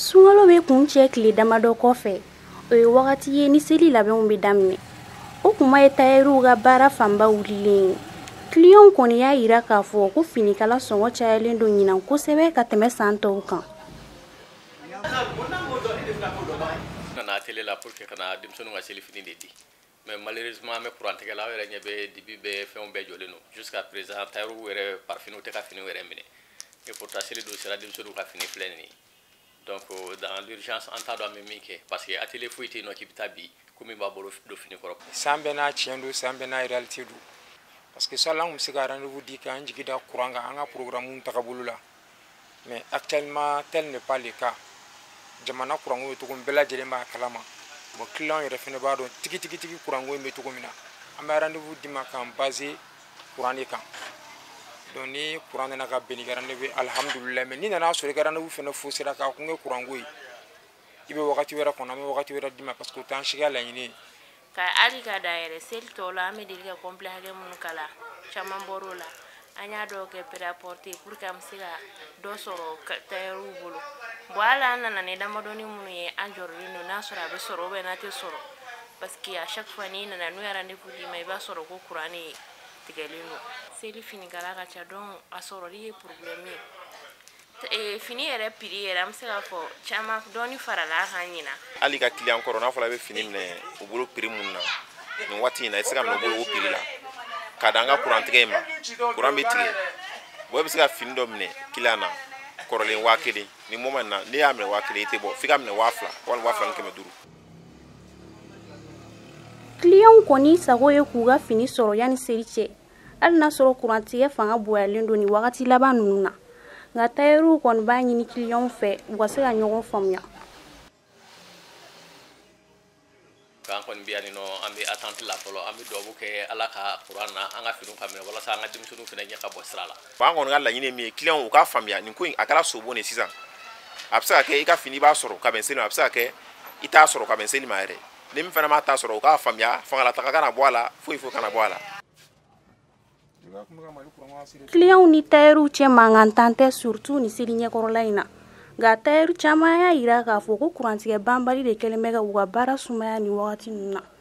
Sunkalo bɛ kun cɛ tile damadɔ kɔfɛ o ye wagati ye ni seli labɛnw bɛ daminɛ o kuma ye tailleur ka baara fanba wulilen ye client kɔni y'a yira k'a fɔ ko finikala sɔngɔ cayalen don ɲinan kosɛbɛ ka tɛmɛ san tɔw kan kana télé la pour que kana denmisɛnninw ka seli fini de di mais malheureusement an bɛ courant tigɛ la aw yɛrɛ ɲɛ bɛ dibi bɛɛ fɛnw bɛɛ jɔlen don jusqu'à présent tailleur yɛrɛ parfiniw tɛ ka finiw yɛrɛ minɛ et pourtant seli don sera denmisɛnninw ka fini filɛ nin ye donc dans l'urgence an t'a dɔn an bɛ min kɛ parce que atelier foyi tɛ yen nɔ k'i bɛ taa bi ko min b'a bolo don fini kɔrɔ san bɛɛ n'a tiɲɛ don san bɛɛ n'a réalité don parce que ça là on se ka rendez-vous di k'an jigi da courant kan an ka programme tagabolo la mais actuellement tel n'est pas le cas jamana courant ko cogo min bɛɛ lajɛlen b'a kalama bon client yɛrɛ fɛnɛ b'a dɔn tigi courant ko in bɛ cogo min na an bɛ rendez-vous di ma k'an baser courant de kan donc ni courant nana ka bɛn ni rendez-vous alhamdulillah mais ni nana sɔrɔ i ka rendez-vous fɛnɛ fausser k'a kun kɛ courant ko ye i bɛ wagati wɛrɛ kɔnɔ an bɛ wagati wɛrɛ di ma parce que o t'an si ka laɲini ye ka ali ka da yɛrɛ seli tɔw la an bɛ deli ka complet hakɛ minnu kala caman bɔr'o la an y'a dɔw kɛ prêt-à-porter pour que an bɛ se ka dɔ sɔrɔ tailleur bolo bon hali an nana ni damadɔni minnu ye an jɔrɔlen don n'a sɔrɔ a bɛ sɔrɔ ou bien n'a tɛ sɔrɔ parce que à chaque fois n'i nana n'u ye rendez-vous d'i ma i b'a sɔrɔ ko courant de tigɛlen don seli finikala ka ca donc a sɔrɔli ye problème ye fini yɛrɛ prix yɛrɛ an bɛ se ka fɔ caman dɔɔni farala a kan ɲina hali ka client kɔrɔ n'a fɔra i bɛ fini minɛ u bolo prix mun na nin waati in na i tɛ se ka minɛ u bolo o prix la ka da an ka courant tigɛ in ma courant bɛ tigɛ bon i bɛ se ka fini dɔ minɛ client na kɔrɔlen 1000 ni moment na n'i y'a minɛ 1000 i tɛ bɔ f'i ka minɛ 2000 walima 2500. client kɔni sago ye k'u ka fini sɔrɔ yanni seli cɛ hali n'a sɔrɔ courant tigɛ fanga bonyalen don ni wagati laban ninnu na nka tailleur kɔni b'a ɲini client fɛ u ka se ka ɲɔgɔn faamuya k'an kɔni bɛ yan nɔ an bɛ attente la fɔlɔ an bɛ dugawu kɛ ala ka courant na an ka finiw ka minɛ walasa an ka denmisɛnninw fana ɲɛ ka bɔ sira la an kɔni ka laɲini ye min ye client u k'a faamuya nin ko in a kɛra sobon de sisan a bɛ se ka kɛ i ka fini b'a sɔrɔ ka bɛn seli ma a bɛ se ka kɛ i t'a sɔrɔ ka bɛn seli ma yɛrɛ ni min fana m'a ta sɔrɔ u k'a faamuya fangalataga kana bɔ a la foyi kana bɔ a la client ni tailleur cɛ mankantan tɛ surtout ni seli ɲɛkɔrɔla in na nka tailleur caman y'a yira k'a fɔ ko courant tigɛ banbali de kɛlen bɛ ka u ka baara sumaya ni wagati ninnu na